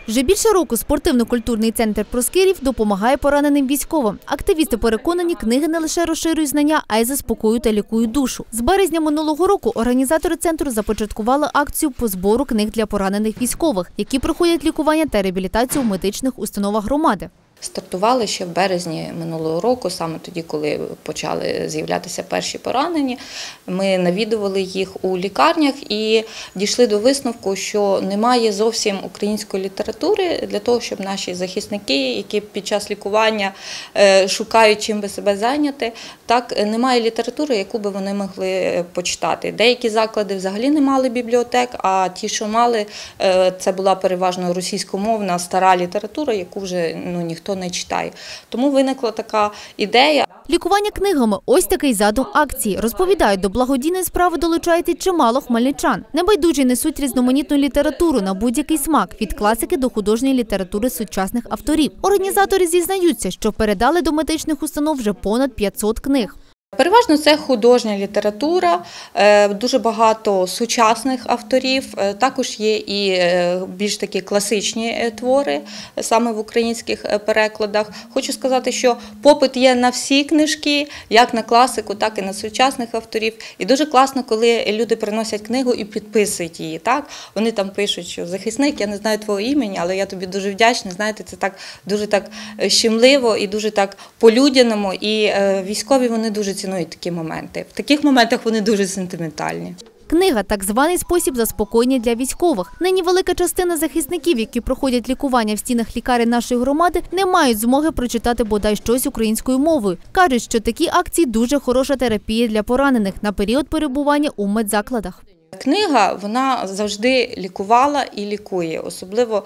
Вже більше року спортивно-культурний центр Проскирів допомагає пораненим військовим. Активісти переконані, книги не лише розширюють знання, а й заспокоюють та лікують душу. З березня минулого року організатори центру започаткували акцію по збору книг для поранених військових, які проходять лікування та реабілітацію в медичних установах громади. Стартували ще в березні минулого року, саме тоді, коли почали з'являтися перші поранені. Ми навідували їх у лікарнях і дійшли до висновку, що немає зовсім української літератури для того, щоб наші захисники, які під час лікування шукають чим би себе зайняти, так немає літератури, яку би вони могли почитати. Деякі заклади взагалі не мали бібліотек, а ті, що мали, це була переважно російськомовна стара література, яку вже ніхто не читає. Тому виникла така ідея. Лікування книгами – ось такий задум акції. Розповідають, до благодійної справи долучається чимало хмельничан. Небайдужі несуть різноманітну літературу на будь-який смак – від класики до художньої літератури сучасних авторів. Організатори зізнаються, що передали до медичних установ вже понад 500 книг. Переважно це художня література, дуже багато сучасних авторів, також є і більш такі класичні твори, саме в українських перекладах. Хочу сказати, що попит є на всі книжки, як на класику, так і на сучасних авторів. І дуже класно, коли люди приносять книгу і підписують її. Так? Вони там пишуть, що захисник, я не знаю твого імені, але я тобі дуже вдячна. Знаєте, це так дуже так щемливо і дуже так по-людяному. І військові вони дуже цінують такі моменти. В таких моментах вони дуже сентиментальні. Книга – так званий спосіб заспокоєння для військових. Нині велика частина захисників, які проходять лікування в стінах лікарень нашої громади, не мають змоги прочитати бодай щось українською мовою. Кажуть, що такі акції – дуже хороша терапія для поранених на період перебування у медзакладах. Книга, вона завжди лікувала і лікує. Особливо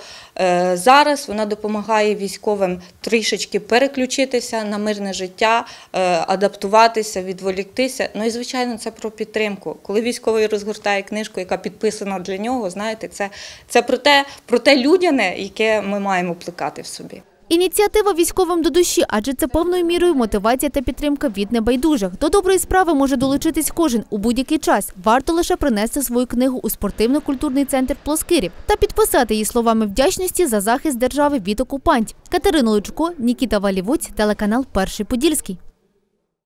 зараз вона допомагає військовим трішечки переключитися на мирне життя, адаптуватися, відволіктися. Ну і, звичайно, це про підтримку. Коли військовий розгортає книжку, яка підписана для нього, знаєте, це про те людяне, яке ми маємо плекати в собі. Ініціатива військовим до душі, адже це певною мірою мотивація та підтримка від небайдужих. До доброї справи може долучитись кожен у будь-який час. Варто лише принести свою книгу у спортивно-культурний центр Проскирів та підписати її словами вдячності за захист держави від окупантів. Катерина Лучко, Нікіта Валівоць, телеканал «Перший Подільський».